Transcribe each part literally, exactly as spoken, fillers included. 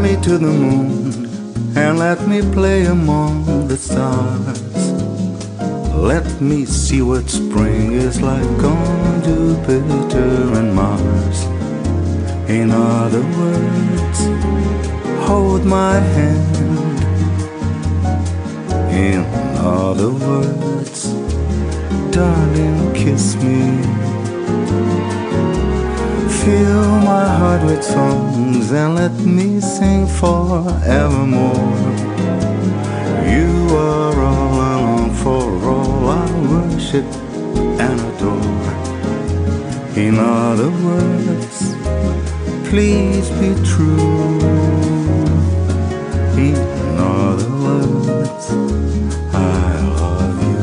me to the moon and let me play among the stars. Let me see what spring is like on Jupiter and Mars. In other words, hold my hand. In other words, darling, kiss me. Fill my heart with songs and let me sing forevermore. You are all I long for, all I worship and adore. In other words, please be true. In other words, I love you.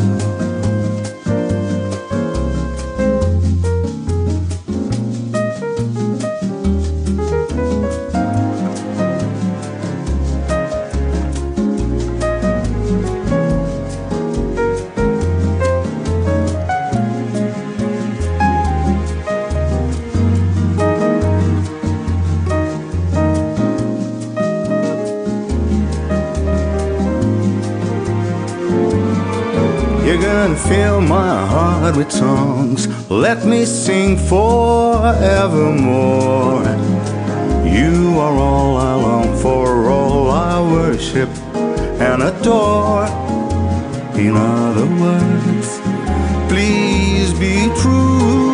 You're gonna fill my heart with songs, let me sing forevermore. You are all I long for, all I worship and adore. In other words, please be true.